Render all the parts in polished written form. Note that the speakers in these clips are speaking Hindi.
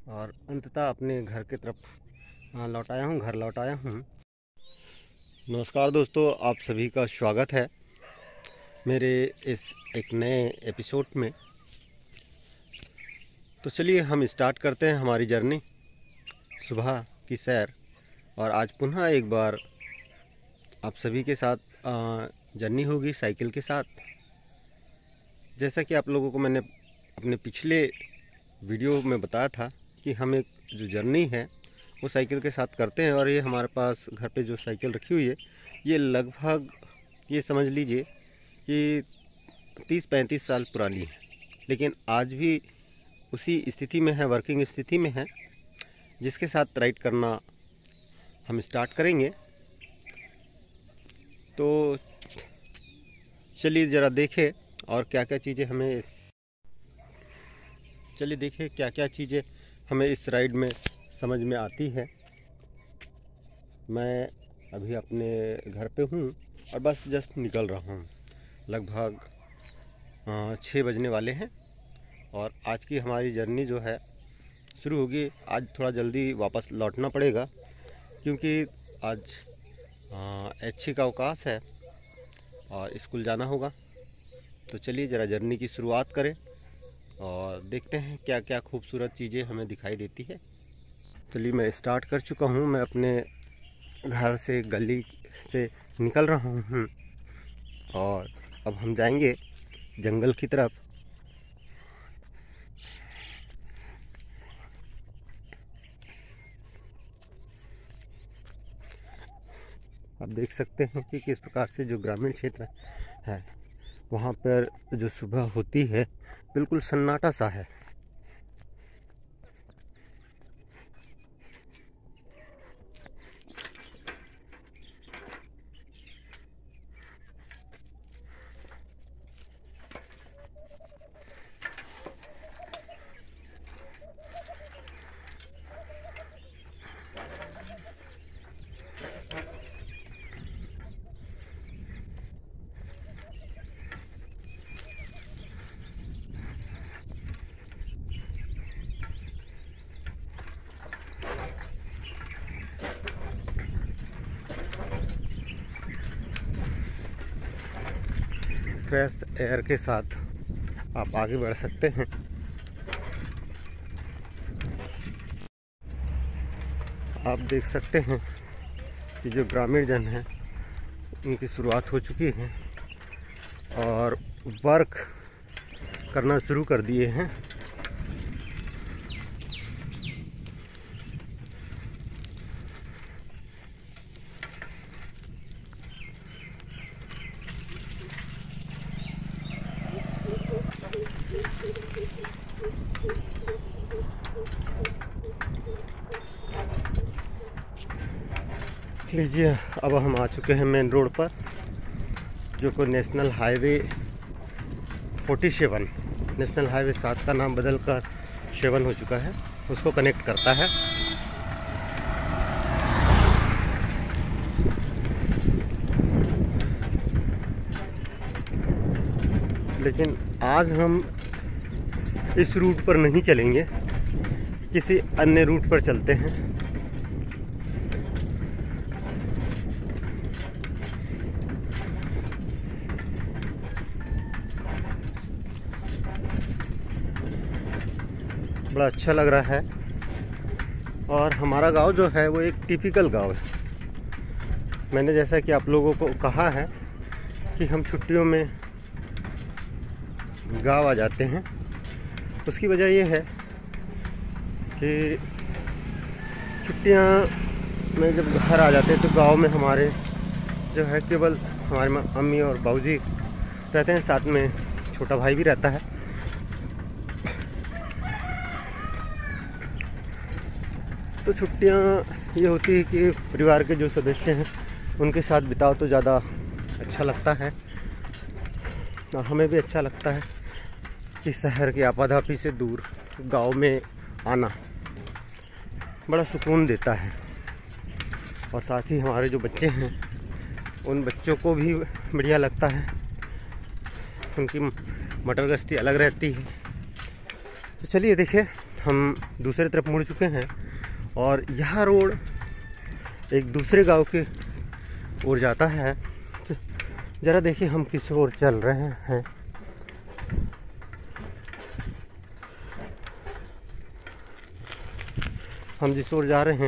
और अंततः अपने घर की तरफ घर लौट आया हूँ। नमस्कार दोस्तों, आप सभी का स्वागत है मेरे इस एक नए एपिसोड में। तो चलिए हम स्टार्ट करते हैं हमारी जर्नी, सुबह की सैर। और आज पुनः एक बार आप सभी के साथ जर्नी होगी साइकिल के साथ। जैसा कि आप लोगों को मैंने अपने पिछले वीडियो में बताया था कि हम एक जो जर्नी है वो साइकिल के साथ करते हैं। और ये हमारे पास घर पे जो साइकिल रखी हुई है ये लगभग ये समझ लीजिए कि 30-35 साल पुरानी है, लेकिन आज भी उसी स्थिति में है, वर्किंग स्थिति में है, जिसके साथ राइड करना हम स्टार्ट करेंगे। तो चलिए ज़रा देखें और क्या क्या चीज़ें हमें इस राइड में समझ में आती है। मैं अभी अपने घर पे हूँ और बस जस्ट निकल रहा हूँ। लगभग 6 बजने वाले हैं और आज की हमारी जर्नी जो है शुरू होगी। आज थोड़ा जल्दी वापस लौटना पड़ेगा क्योंकि आज अच्छी का अवकाश है और स्कूल जाना होगा। तो चलिए ज़रा जर्नी की शुरुआत करें और देखते हैं क्या क्या खूबसूरत चीज़ें हमें दिखाई देती है। चलिए मैं स्टार्ट कर चुका हूँ। मैं अपने घर से गली से निकल रहा हूँ और अब हम जाएंगे जंगल की तरफ। आप देख सकते हैं कि किस प्रकार से जो ग्रामीण क्षेत्र है वहाँ पर जो सुबह होती है बिल्कुल सन्नाटा सा है। फ्रेश एयर के साथ आप आगे बढ़ सकते हैं। आप देख सकते हैं कि जो ग्रामीण जन हैं उनकी शुरुआत हो चुकी है और वर्क करना शुरू कर दिए हैं। लीजिए, अब हम आ चुके हैं मेन रोड पर, जो को नेशनल हाईवे 47, नेशनल हाईवे 7 का नाम बदलकर 7 हो चुका है, उसको कनेक्ट करता है। लेकिन आज हम इस रूट पर नहीं चलेंगे, किसी अन्य रूट पर चलते हैं। बड़ा अच्छा लग रहा है और हमारा गांव जो है वो एक टिपिकल गांव है। मैंने जैसा कि आप लोगों को कहा है कि हम छुट्टियों में गांव आ जाते हैं, उसकी वजह ये है कि छुट्टियां में जब घर आ जाते हैं तो गांव में हमारे जो है केवल हमारे अम्मी और बाबूजी रहते हैं, साथ में छोटा भाई भी रहता है। तो छुट्टियां ये होती है कि परिवार के जो सदस्य हैं उनके साथ बिताओ तो ज़्यादा अच्छा लगता है और हमें भी अच्छा लगता है कि शहर की आपाधापी से दूर गांव में आना बड़ा सुकून देता है। और साथ ही हमारे जो बच्चे हैं उन बच्चों को भी बढ़िया लगता है, उनकी मटर गश्ती अलग रहती है। तो चलिए देखिए हम दूसरे तरफ मुड़ चुके हैं और यह रोड एक दूसरे गांव के ओर जाता है। ज़रा देखिए हम किस ओर चल रहे हैं। हम जिस ओर जा रहे हैं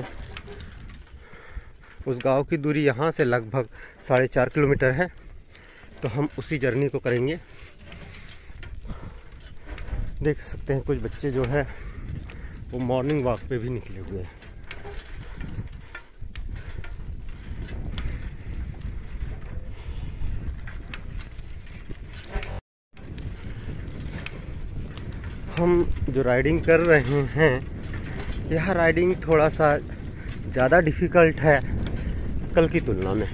उस गांव की दूरी यहाँ से लगभग 4.5 किलोमीटर है, तो हम उसी जर्नी को करेंगे। देख सकते हैं कुछ बच्चे जो है वो मॉर्निंग वॉक पे भी निकले हुए हैं। हम जो राइडिंग कर रहे हैं यह राइडिंग थोड़ा सा ज़्यादा डिफ़िकल्ट है कल की तुलना में,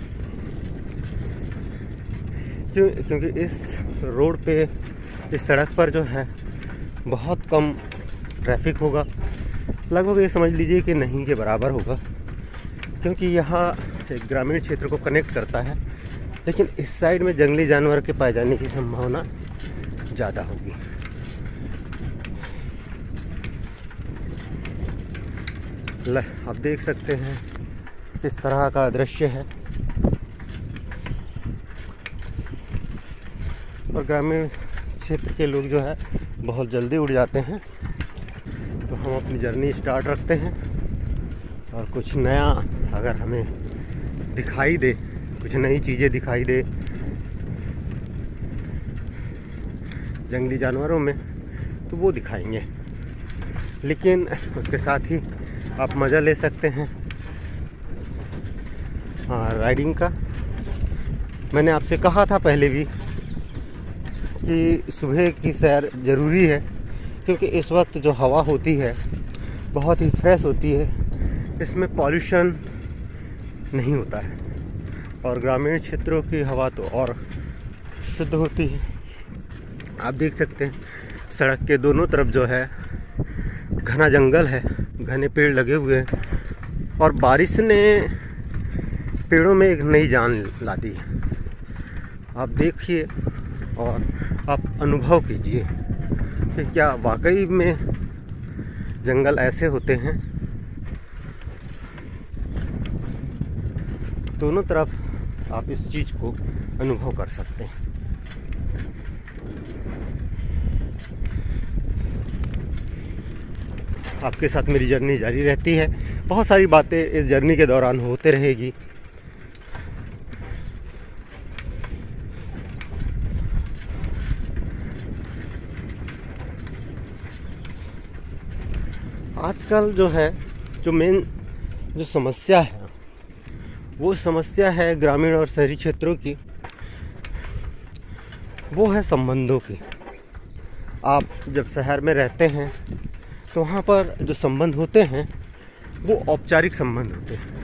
क्योंकि इस रोड पे, इस सड़क पर जो है बहुत कम ट्रैफिक होगा। लगभग ये समझ लीजिए कि नहीं के बराबर होगा, क्योंकि यहाँ एक ग्रामीण क्षेत्र को कनेक्ट करता है, लेकिन इस साइड में जंगली जानवर के पाए जाने की संभावना ज़्यादा होगी। आप देख सकते हैं किस तरह का दृश्य है। और ग्रामीण क्षेत्र के लोग जो है बहुत जल्दी उड़ जाते हैं। तो हम अपनी जर्नी स्टार्ट रखते हैं और कुछ नया अगर हमें दिखाई दे, कुछ नई चीज़ें दिखाई दे जंगली जानवरों में, तो वो दिखाएंगे। लेकिन उसके साथ ही आप मज़ा ले सकते हैं राइडिंग का। मैंने आपसे कहा था पहले भी कि सुबह की सैर ज़रूरी है, क्योंकि इस वक्त जो हवा होती है बहुत ही फ्रेश होती है, इसमें पॉल्यूशन नहीं होता है। और ग्रामीण क्षेत्रों की हवा तो और शुद्ध होती है। आप देख सकते हैं सड़क के दोनों तरफ जो है घना जंगल है, घने पेड़ लगे हुए हैं, और बारिश ने पेड़ों में एक नई जान ला दी है। आप देखिए और आप अनुभव कीजिए कि क्या वाकई में जंगल ऐसे होते हैं। दोनों तरफ आप इस चीज़ को अनुभव कर सकते हैं। आपके साथ मेरी जर्नी जारी रहती है। बहुत सारी बातें इस जर्नी के दौरान होते रहेगी। आजकल जो है जो मेन जो समस्या है वो समस्या है ग्रामीण और शहरी क्षेत्रों की, वो है संबंधों की। आप जब शहर में रहते हैं तो वहाँ पर जो संबंध होते हैं वो औपचारिक संबंध होते हैं,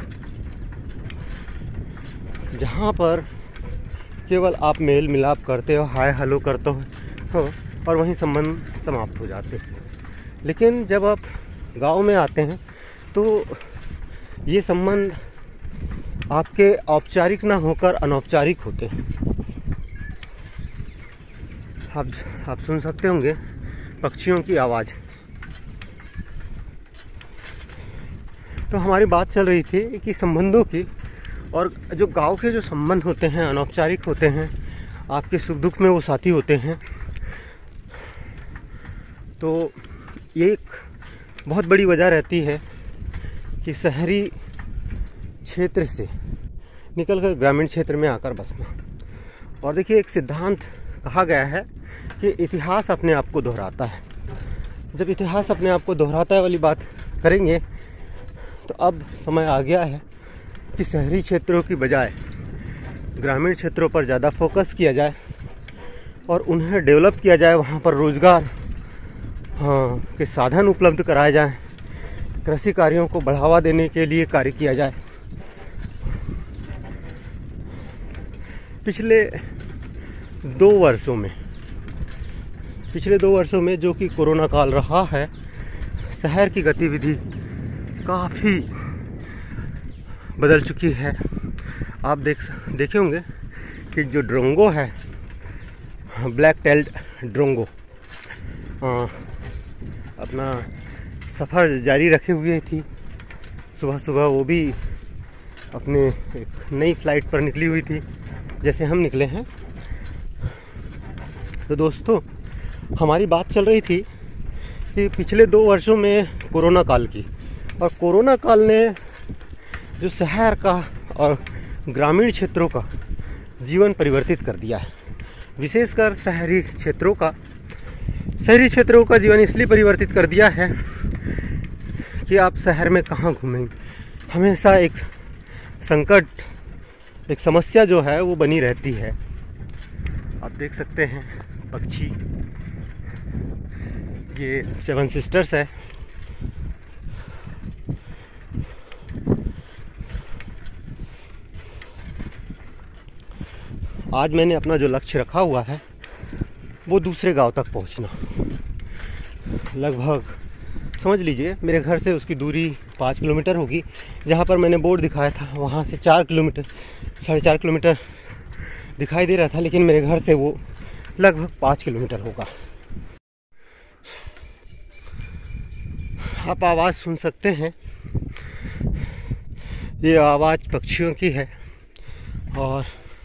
जहाँ पर केवल आप मेल मिलाप करते हो, हाय हेलो करते हो और वहीं संबंध समाप्त हो जाते हैं। लेकिन जब आप गांव में आते हैं तो ये संबंध आपके औपचारिक ना होकर अनौपचारिक होते हैं। आप सुन सकते होंगे पक्षियों की आवाज़। तो हमारी बात चल रही थी कि संबंधों की, और जो गांव के जो संबंध होते हैं अनौपचारिक होते हैं, आपके सुख दुख में वो साथी होते हैं। तो ये एक बहुत बड़ी वजह रहती है कि शहरी क्षेत्र से निकलकर ग्रामीण क्षेत्र में आकर बसना। और देखिए एक सिद्धांत कहा गया है कि इतिहास अपने आप को दोहराता है। जब इतिहास अपने आप को दोहराता है वाली बात करेंगे तो अब समय आ गया है कि शहरी क्षेत्रों की बजाय ग्रामीण क्षेत्रों पर ज़्यादा फोकस किया जाए और उन्हें डेवलप किया जाए। वहाँ पर रोज़गार के साधन उपलब्ध कराए जाएं, कृषि कार्यों को बढ़ावा देने के लिए कार्य किया जाए। पिछले 2 वर्षों में जो कि कोरोना काल रहा है, शहर की गतिविधि काफ़ी बदल चुकी है। आप देखे होंगे कि जो ड्रोंगो है, ब्लैक टेल्ड ड्रोंगो, अपना सफ़र जारी रखे हुए थी। सुबह सुबह वो भी अपने एक नई फ़्लाइट पर निकली हुई थी, जैसे हम निकले हैं। तो दोस्तों, हमारी बात चल रही थी कि पिछले 2 वर्षों में कोरोना काल की, और कोरोना काल ने जो शहर का और ग्रामीण क्षेत्रों का जीवन परिवर्तित कर दिया है। विशेषकर शहरी क्षेत्रों का जीवन इसलिए परिवर्तित कर दिया है कि आप शहर में कहाँ घूमेंगे, हमेशा एक संकट, एक समस्या जो है वो बनी रहती है। आप देख सकते हैं पक्षी, ये 7 सिस्टर्स है। आज मैंने अपना जो लक्ष्य रखा हुआ है वो दूसरे गांव तक पहुंचना। लगभग समझ लीजिए मेरे घर से उसकी दूरी 5 किलोमीटर होगी। जहाँ पर मैंने बोर्ड दिखाया था वहाँ से 4 किलोमीटर, 4.5 किलोमीटर दिखाई दे रहा था, लेकिन मेरे घर से वो लगभग 5 किलोमीटर होगा। आप आवाज़ सुन सकते हैं, ये आवाज़ पक्षियों की है। और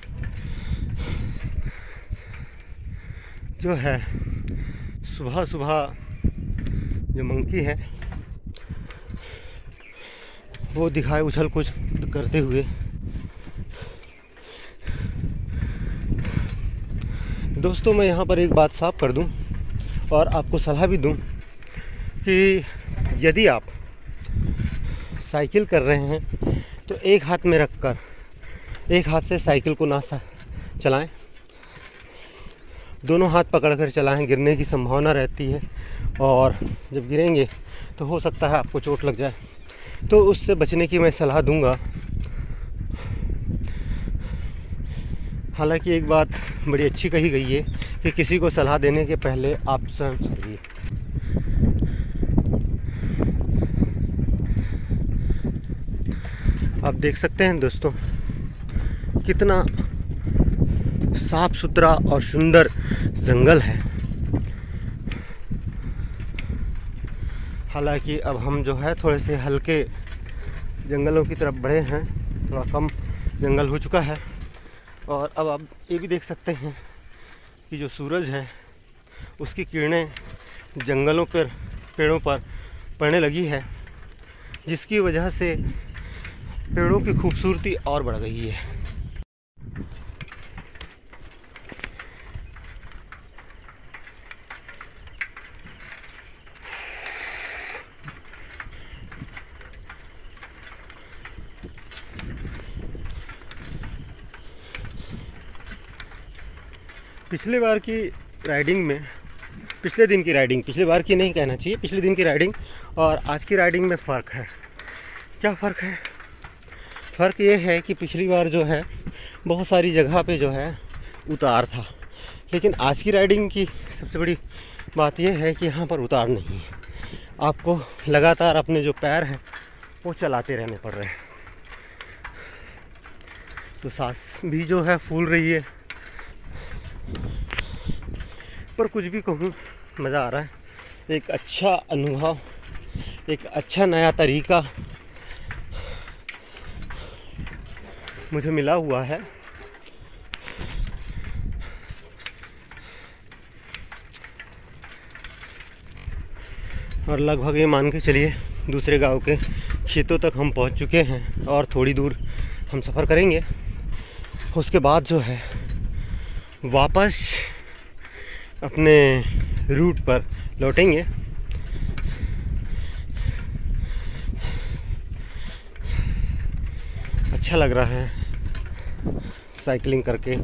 जो है सुबह सुबह जो मंकी है वो दिखाए उछल कुछ करते हुए। दोस्तों, मैं यहाँ पर एक बात साफ कर दूँ और आपको सलाह भी दूँ कि यदि आप साइकिल कर रहे हैं तो एक हाथ में रखकर एक हाथ से साइकिल को ना चलाएं, दोनों हाथ पकड़कर चलाएं। गिरने की संभावना रहती है और जब गिरेंगे तो हो सकता है आपको चोट लग जाए, तो उससे बचने की मैं सलाह दूंगा। हालांकि एक बात बड़ी अच्छी कही गई है कि किसी को सलाह देने के पहले आप स्वयं चलिए। आप देख सकते हैं दोस्तों, कितना साफ सुथरा और सुंदर जंगल है। हालांकि अब हम जो है थोड़े से हल्के जंगलों की तरफ बढ़े हैं, थोड़ा कम जंगल हो चुका है। और अब आप ये भी देख सकते हैं कि जो सूरज है उसकी किरणें जंगलों पर, पेड़ों पर पड़ने लगी है, जिसकी वजह से पेड़ों की खूबसूरती और बढ़ गई है। पिछले बार की राइडिंग में, पिछले दिन की राइडिंग, पिछले बार की नहीं कहना चाहिए, पिछले दिन की राइडिंग और आज की राइडिंग में फ़र्क है। क्या फ़र्क है? फ़र्क ये है कि पिछली बार जो है बहुत सारी जगह पे जो है उतार था, लेकिन आज की राइडिंग की सबसे बड़ी बात यह है कि यहाँ पर उतार नहीं है। आपको लगातार अपने जो पैर हैं वो चलाते रहने पड़ रहे हैं, तो सांस भी जो है फूल रही है। पर कुछ भी कहूँ, मज़ा आ रहा है। एक अच्छा अनुभव, एक अच्छा नया तरीका मुझे मिला हुआ है। और लगभग ये मान के चलिए दूसरे गांव के खेतों तक हम पहुंच चुके हैं और थोड़ी दूर हम सफ़र करेंगे। उसके बाद जो है वापस अपने रूट पर लौटेंगे। अच्छा लग रहा है साइकिलिंग करके।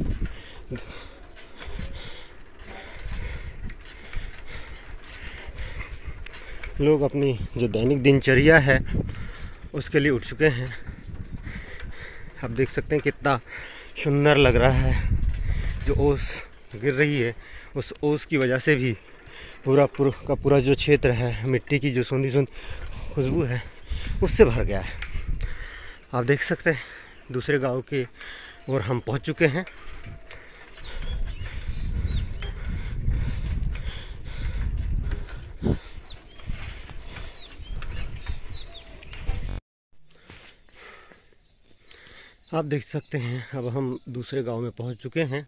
लोग अपनी जो दैनिक दिनचर्या है उसके लिए उठ चुके हैं। आप देख सकते हैं कितना सुंदर लग रहा है। जो ओस गिर रही है उस ओस की वजह से भी पूरा जो क्षेत्र है, मिट्टी की जो सूंधी खुशबू है उससे भर गया है। आप देख सकते हैं दूसरे गांव के और हम पहुंच चुके हैं। आप देख सकते हैं अब हम दूसरे गांव में पहुंच चुके हैं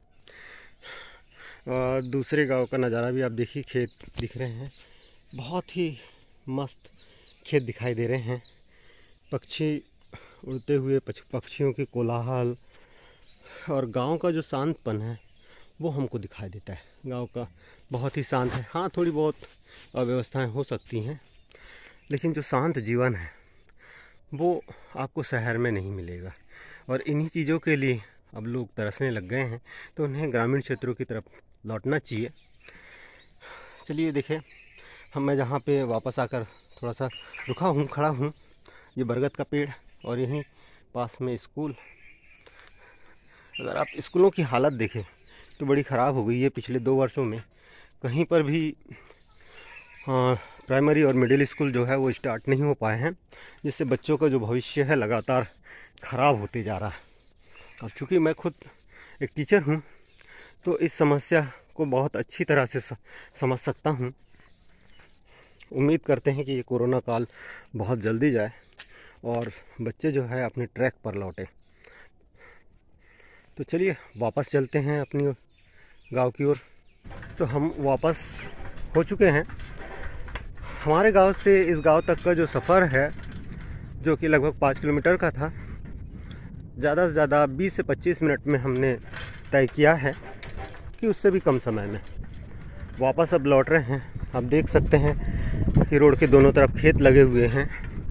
और दूसरे गांव का नज़ारा भी आप देखिए, खेत दिख रहे हैं, बहुत ही मस्त खेत दिखाई दे रहे हैं। पक्षी उड़ते हुए, पक्षियों की कोलाहल और गांव का जो शांतपन है वो हमको दिखाई देता है। गांव का बहुत ही शांत है। हाँ, थोड़ी बहुत अव्यवस्थाएं हो सकती हैं, लेकिन जो शांत जीवन है वो आपको शहर में नहीं मिलेगा। और इन्हीं चीज़ों के लिए अब लोग तरसने लग गए हैं, तो उन्हें ग्रामीण क्षेत्रों की तरफ लौटना चाहिए। चलिए देखें, मैं जहाँ पे वापस आकर थोड़ा सा रुका हूँ, खड़ा हूँ, ये बरगद का पेड़ और यहीं पास में स्कूल। अगर आप स्कूलों की हालत देखें तो बड़ी ख़राब हो गई है पिछले 2 वर्षों में। कहीं पर भी प्राइमरी और मिडिल स्कूल जो है वो स्टार्ट नहीं हो पाए हैं, जिससे बच्चों का जो भविष्य है लगातार ख़राब होते जा रहा है। और चूँकि मैं खुद एक टीचर हूँ तो इस समस्या को बहुत अच्छी तरह से समझ सकता हूँ। उम्मीद करते हैं कि ये कोरोना काल बहुत जल्दी जाए और बच्चे जो है अपने ट्रैक पर लौटे। तो चलिए वापस चलते हैं अपनी गांव की ओर। तो हम वापस हो चुके हैं। हमारे गांव से इस गांव तक का जो सफ़र है, जो कि लगभग 5 किलोमीटर का था, ज़्यादा से ज़्यादा 20 से 25 मिनट में हमने तय किया है, कि उससे भी कम समय में। वापस अब लौट रहे हैं। आप देख सकते हैं कि रोड के दोनों तरफ खेत लगे हुए हैं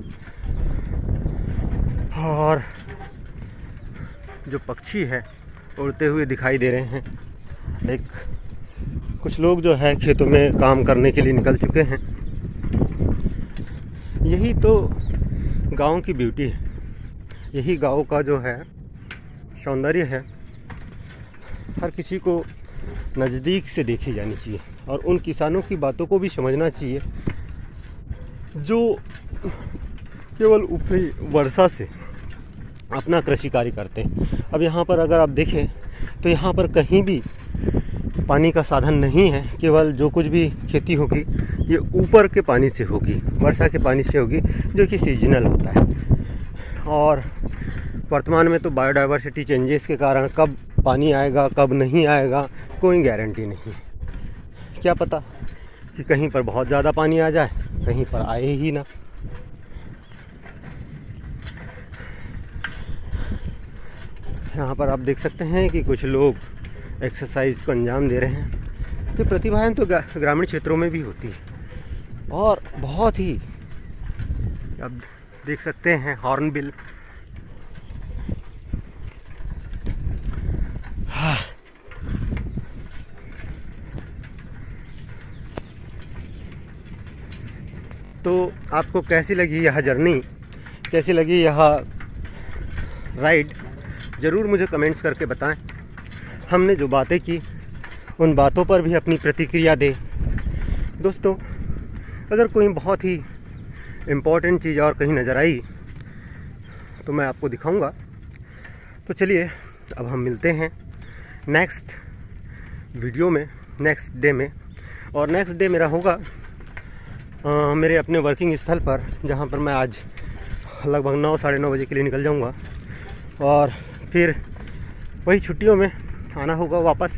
और जो पक्षी है उड़ते हुए दिखाई दे रहे हैं। कुछ लोग जो है खेतों में काम करने के लिए निकल चुके हैं। यही तो गांव की ब्यूटी है, यही गांव का जो है सौंदर्य है। हर किसी को नज़दीक से देखी जानी चाहिए और उन किसानों की बातों को भी समझना चाहिए जो केवल ऊपरी वर्षा से अपना कृषि कार्य करते हैं। अब यहाँ पर अगर आप देखें तो यहाँ पर कहीं भी पानी का साधन नहीं है। केवल जो कुछ भी खेती होगी ये ऊपर के पानी से होगी, वर्षा के पानी से होगी, जो कि सीजनल होता है। और वर्तमान में तो बायोडाइवर्सिटी चेंजेस के कारण कब पानी आएगा कब नहीं आएगा कोई गारंटी नहीं है। क्या पता कि कहीं पर बहुत ज़्यादा पानी आ जाए, कहीं पर आए ही ना। यहाँ पर आप देख सकते हैं कि कुछ लोग एक्सरसाइज को अंजाम दे रहे हैं। तो प्रतिभाएं तो ग्रामीण क्षेत्रों में भी होती है और बहुत ही, आप देख सकते हैं हॉर्नबिल। तो आपको कैसी लगी यह जर्नी, कैसी लगी यह राइड, ज़रूर मुझे कमेंट्स करके बताएं। हमने जो बातें की उन बातों पर भी अपनी प्रतिक्रिया दें। दोस्तों, अगर कोई बहुत ही इम्पोर्टेंट चीज़ और कहीं नज़र आई तो मैं आपको दिखाऊंगा। तो चलिए अब हम मिलते हैं नेक्स्ट वीडियो में, नेक्स्ट डे में। और नेक्स्ट डे मेरा होगा मेरे अपने वर्किंग स्थल पर, जहाँ पर मैं आज लगभग 9 साढ़े 9 बजे के लिए निकल जाऊँगा और फिर वही छुट्टियों में आना होगा वापस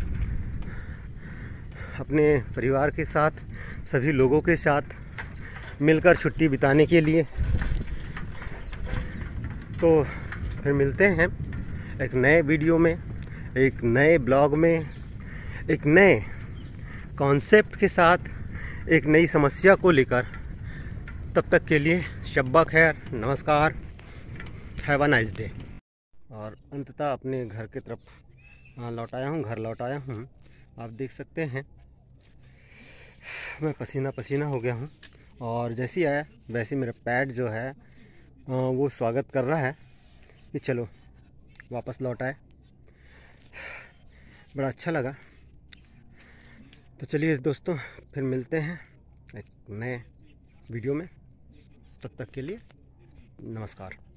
अपने परिवार के साथ, सभी लोगों के साथ मिलकर छुट्टी बिताने के लिए। तो फिर मिलते हैं एक नए वीडियो में, एक नए ब्लॉग में, एक नए कॉन्सेप्ट के साथ, एक नई समस्या को लेकर। तब तक के लिए शब्बा खैर, नमस्कार, हैव अ नाइस डे। और अंततः अपने घर की तरफ लौट आया हूँ, घर लौट आया हूँ। आप देख सकते हैं मैं पसीना पसीना हो गया हूँ और जैसे ही आया वैसे मेरा पैड जो है वो स्वागत कर रहा है कि चलो वापस लौट आए। बड़ा अच्छा लगा। तो चलिए दोस्तों, फिर मिलते हैं एक नए वीडियो में। तब तक के लिए नमस्कार।